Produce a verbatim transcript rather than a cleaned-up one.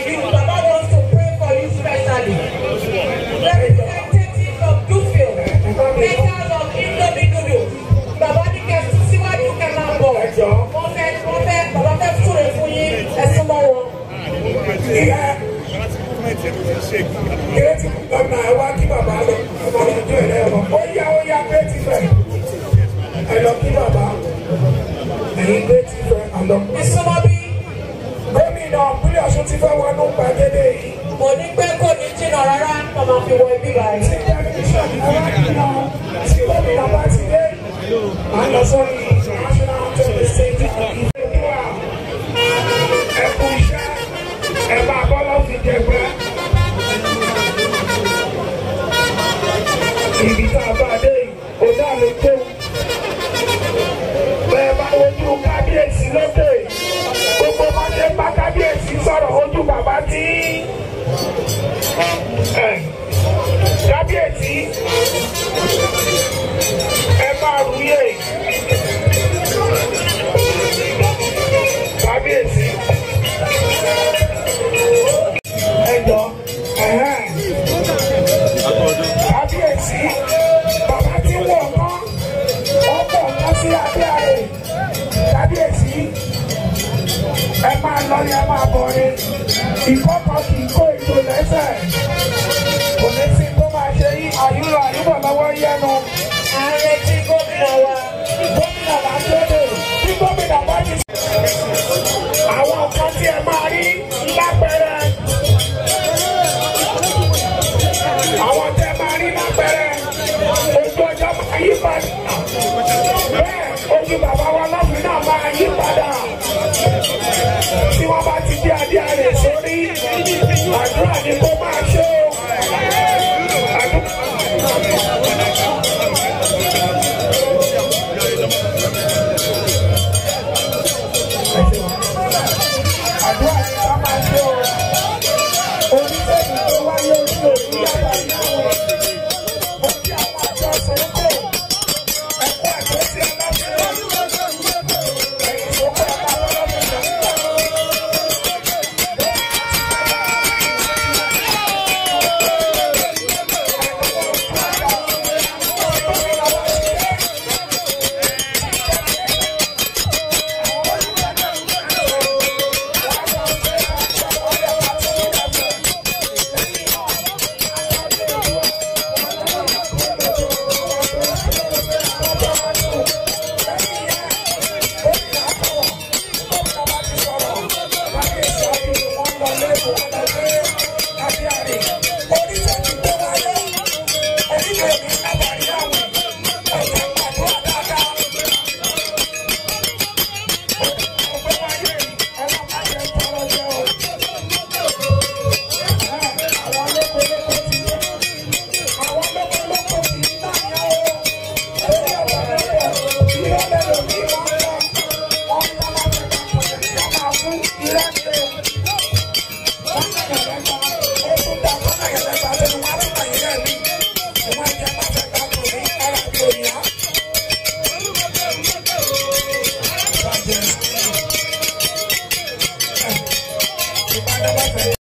you. Baba wants to pray for you specially. Representative of Duffield, makers of Indomie noodles. Baba ní kẹ́ tún síwájú kẹ́ máa bọ̀. Wọ́n fẹ́ wọ́n fẹ́ bàbá fẹ́ súre fún yín ẹ̀sùn mọ́ wọn. Ìrètí ọ̀nà ẹ̀wá kí bàbá lọ ọmọ ìjọ ẹ̀rẹ́ ọmọ. Ó yá ó yá pé ti fẹ́. Ẹ lọ kí bàbá. Ẹ̀yin pé ti fẹ́ àlọ́. Ìsúnmọ́ bí. Gómìnà ìpínlẹ̀ Ọ̀ṣun ti fẹ́ wọnú gbàgede yìí. Kò ní pẹ́ kò ní jìnnà rárá kó máa fi wọ ibí báyìí. Tí tẹlifíṣàn ẹ̀rọ ìpínlẹ̀ tí gómìnà bá ti dé. À ń lọ sórí national anthem stage ìfẹ́dúrà. Ẹ kú iṣẹ́. Ẹ máa bọ́ lọ́ fi jẹgbẹ́. Ibi tá a bá dé yìí, òun náà ló tó. Bẹ́ẹ̀ bá wojú kábíyèsí lókè. Gbogbo máa ṣe bá kábíyèsí sọ̀rọ̀ ojú bàbá tí. Kábíyèsí ẹ máa rúyè. Kábíyèsí ẹ jọ kábíyèsí bàbá tí wọ̀ mọ́ ọkọ̀ lọ sí abẹ́ ààrẹ. Kábíyèsí ẹ máa lọ ní ẹ máa bọ̀ ni ìkọ́kọ̀ kì í kó ètò lẹ́sẹ̀. Kò ní sí tó máa ṣe yí àyúrò àyúbọ̀ lọ́wọ́ yẹnu. Ààrẹ tí gómìnà wa. Gómìnà bá délé tí gómìnà bá ti. Àwọn nǹkan tí ẹ máa rí lápẹẹrẹ. Àwọn tí ẹ máa rí lápẹẹrẹ. Ojú ọjọ́ máa yí padà. Bẹ́ẹ̀ ojú bàbá wa lọ́fìn náà máa yí padà. Tí wọ́n bá ti dé adé àrè sórí, àdúrà ni kó máa ṣe o. Àdúrà ni ká máa ṣe o. Oníṣègùn tó wáyé orí òkú yàrá ìyàwó. Ó ti àwọn àjọ sọ́kò. Ẹ̀kọ́ àjọṣe aláṣẹ. Ẹ̀yìn sọ́kò ọ̀gá lọ́lọ́dún ìjọba. Thank you.